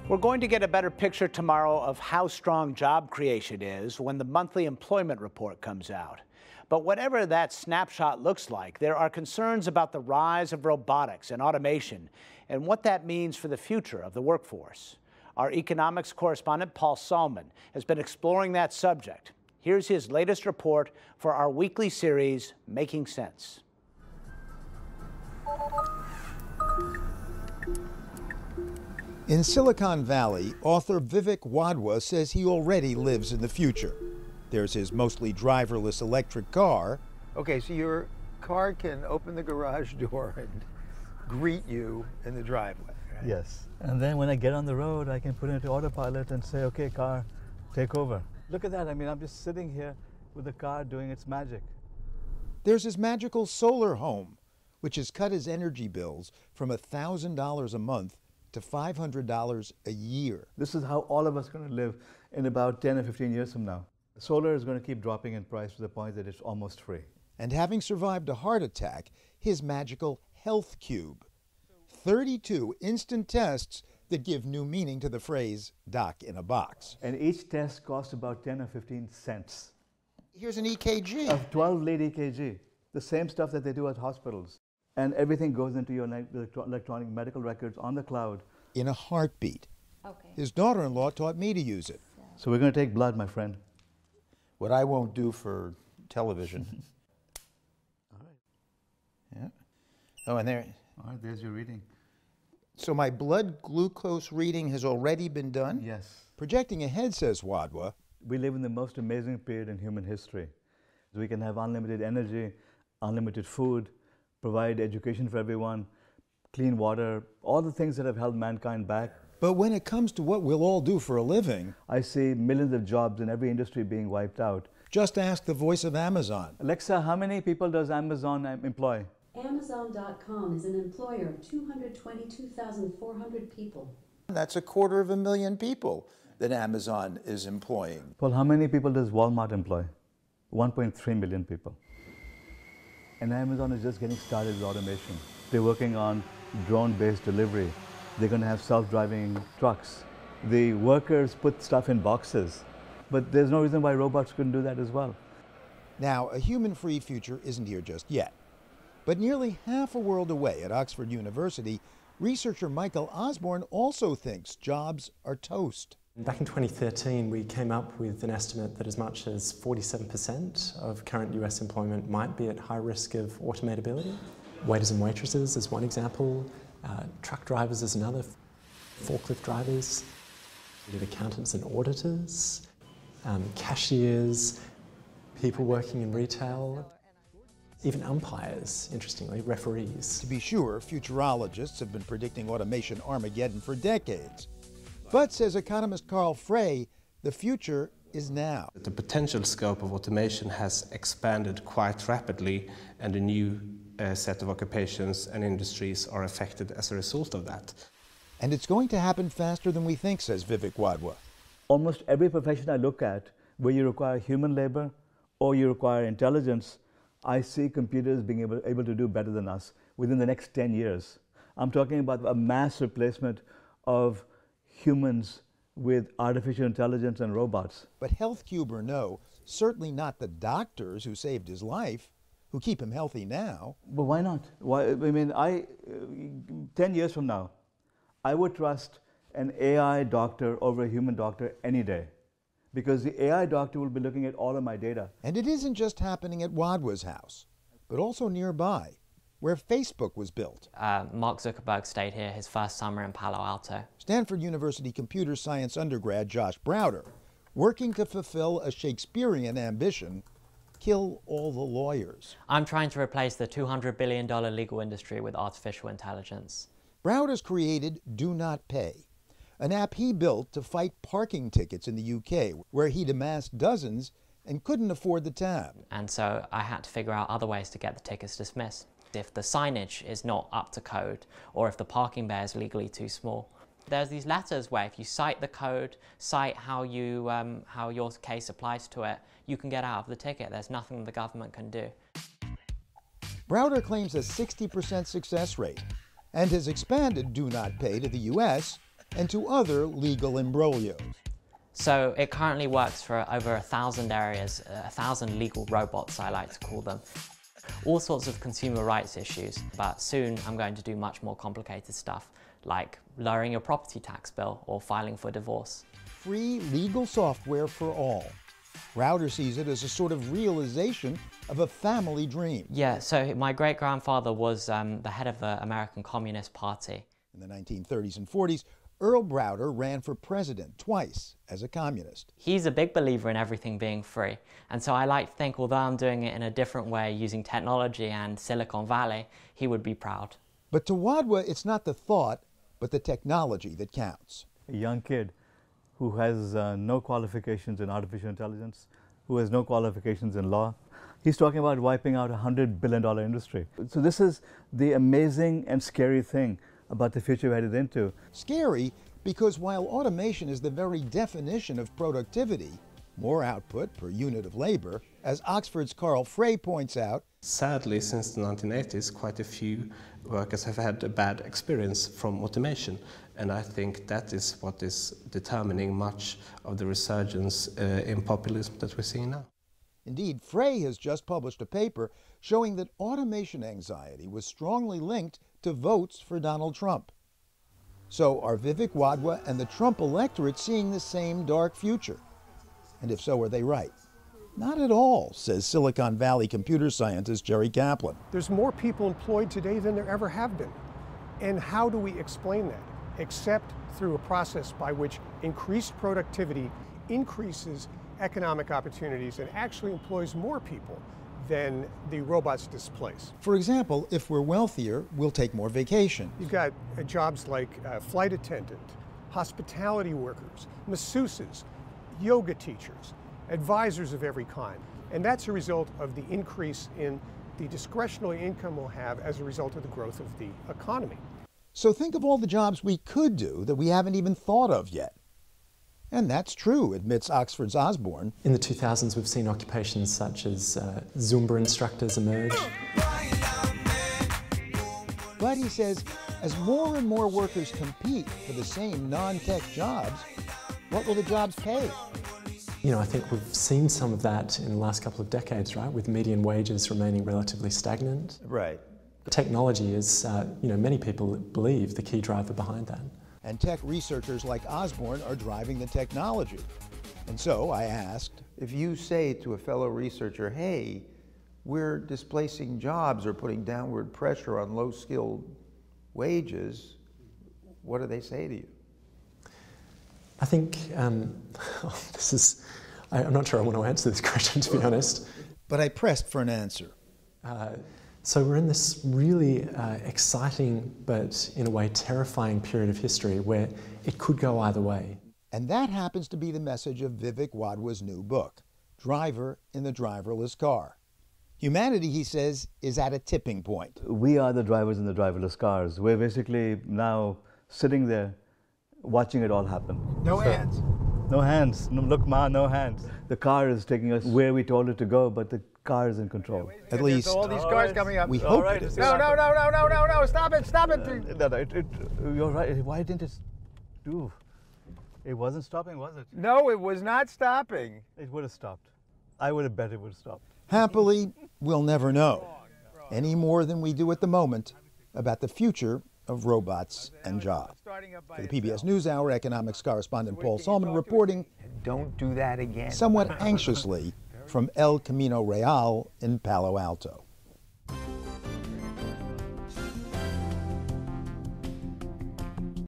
We're going to get a better picture tomorrow of how strong job creation is when the monthly employment report comes out. But whatever that snapshot looks like, there are concerns about the rise of robotics and automation and what that means for the future of the workforce. Our economics correspondent, Paul Solman, has been exploring that subject. Here's his latest report for our weekly series, Making Sense. In Silicon Valley, author Vivek Wadhwa says he already lives in the future. There's his mostly driverless electric car. Okay, so your car can open the garage door and greet you in the driveway, right? Yes. And then when I get on the road, I can put it into autopilot and say, okay, car, take over. Look at that. I mean, I'm just sitting here with the car doing its magic. There's his magical solar home, which has cut his energy bills from $1,000 a month to $500 a year. This is how all of us are going to live in about 10 or 15 years from now. Solar is going to keep dropping in price to the point that it's almost free. And having survived a heart attack, his magical health cube. 32 instant tests that give new meaning to the phrase doc in a box. And each test costs about 10 or 15 cents. Here's an EKG. A 12-lead EKG, the same stuff that they do at hospitals. And everything goes into your electronic medical records on the cloud. In a heartbeat. Okay. His daughter-in-law taught me to use it. So we're going to take blood, my friend. What I won't do for television. All right. Yeah. Oh, and there. All right, there's your reading. So my blood glucose reading has already been done? Yes. Projecting ahead, says Wadhwa. We live in the most amazing period in human history. We can have unlimited energy, unlimited food, provide education for everyone, clean water, all the things that have held mankind back. But when it comes to what we'll all do for a living, I see millions of jobs in every industry being wiped out. Just ask the voice of Amazon. Alexa, how many people does Amazon employ? Amazon.com is an employer of 222,400 people. That's 250,000 people that Amazon is employing. Well, how many people does Walmart employ? 1.3 million people. And Amazon is just getting started with automation. They're working on drone-based delivery. They're going to have self-driving trucks. The workers put stuff in boxes, but there's no reason why robots couldn't do that as well. Now, a human-free future isn't here just yet. But nearly half a world away at Oxford University, researcher Michael Osborne also thinks jobs are toast. Back in 2013, we came up with an estimate that as much as 47% of current US employment might be at high risk of automatability. Waiters and waitresses is one example, truck drivers is another, forklift drivers, accountants and auditors, cashiers, people working in retail, even umpires, interestingly, referees. To be sure, futurologists have been predicting automation Armageddon for decades. But, says economist Carl Frey, the future is now. The potential scope of automation has expanded quite rapidly, and a new set of occupations and industries are affected as a result of that. And it's going to happen faster than we think, says Vivek Wadhwa. Almost every profession I look at where you require human labor or you require intelligence, I see computers being able to do better than us within the next 10 years. I'm talking about a mass replacement of humans with artificial intelligence and robots. But health cube or no, certainly not the doctors who saved his life, who keep him healthy now. But why not? Why, I mean, 10 years from now, I would trust an AI doctor over a human doctor any day, because the AI doctor will be looking at all of my data. And it isn't just happening at Wadhwa's house, but also nearby, where Facebook was built. Mark Zuckerberg stayed here his first summer in Palo Alto. Stanford University computer science undergrad Josh Browder, working to fulfill a Shakespearean ambition, kill all the lawyers. I'm trying to replace the $200 billion legal industry with artificial intelligence. Browder's created Do Not Pay, an app he built to fight parking tickets in the UK, where he'd amassed dozens and couldn't afford the tab. And so I had to figure out other ways to get the tickets dismissed. If the signage is not up to code, or if the parking bay is legally too small. There's these letters where if you cite the code, cite how your case applies to it, you can get out of the ticket. There's nothing the government can do. Browder claims a 60% success rate and has expanded Do Not Pay to the US and to other legal imbroglios. So it currently works for over 1,000 areas, 1,000 legal robots, I like to call them. All sorts of consumer rights issues, but soon I'm going to do much more complicated stuff, like lowering your property tax bill or filing for divorce. Free legal software for all. Browder sees it as a sort of realization of a family dream. Yeah, so my great-grandfather was the head of the American Communist Party. In the 1930s and 40s, Earl Browder ran for president twice as a communist. He's a big believer in everything being free, and so I like to think, although I'm doing it in a different way using technology and Silicon Valley, he would be proud. But to Wadhwa, it's not the thought, but the technology that counts. A young kid who has no qualifications in artificial intelligence, who has no qualifications in law, he's talking about wiping out a $100 billion industry. So this is the amazing and scary thing about the future we're headed into. Scary because while automation is the very definition of productivity, more output per unit of labor, as Oxford's Carl Frey points out, sadly, since the 1980s, quite a few workers have had a bad experience from automation. And I think that is what is determining much of the resurgence in populism that we're seeing now. Indeed, Frey has just published a paper showing that automation anxiety was strongly linked to votes for Donald Trump. So are Vivek Wadhwa and the Trump electorate seeing the same dark future? And if so, are they right? Not at all, says Silicon Valley computer scientist Jerry Kaplan. There's more people employed today than there ever have been. And how do we explain that? Except through a process by which increased productivity increases economic opportunities and actually employs more people than the robots displace. For example, if we're wealthier, we'll take more vacation. You've got jobs like flight attendant, hospitality workers, masseuses, yoga teachers, advisors of every kind. And that's a result of the increase in the discretionary income we'll have as a result of the growth of the economy. So think of all the jobs we could do that we haven't even thought of yet. And that's true, admits Oxford's Osborne. In the 2000s, we've seen occupations such as Zumba instructors emerge. But he says, as more and more workers compete for the same non-tech jobs, what will the jobs pay? You know, I think we've seen some of that in the last couple of decades, right, with median wages remaining relatively stagnant. Right. Technology is, many people believe, the key driver behind that. And tech researchers like Osborne are driving the technology. And so I asked, if you say to a fellow researcher, hey, we're displacing jobs or putting downward pressure on low-skilled wages, what do they say to you? I think I'm not sure I want to answer this question, to be honest. But I pressed for an answer. So we're in this really exciting, but in a way terrifying period of history where it could go either way. And that happens to be the message of Vivek Wadhwa's new book, Driver in the Driverless Car. Humanity, he says, is at a tipping point. We are the drivers in the driverless cars. We're basically now sitting there watching it all happen. No hands. No hands. No, look, Ma, no hands. The car is taking us where we told it to go, but the car is in control. At least, all these cars coming up. we hope it is. No, stop it. You're right. Why didn't it do? It wasn't stopping, was it? No, it was not stopping. It would have stopped. I would have bet it would have stopped. Happily, we'll never know, any more than we do at the moment, about the future of robots and jobs. For the PBS NewsHour, economics correspondent Paul Solman reporting, Don't do that again. somewhat anxiously, from El Camino Real in Palo Alto.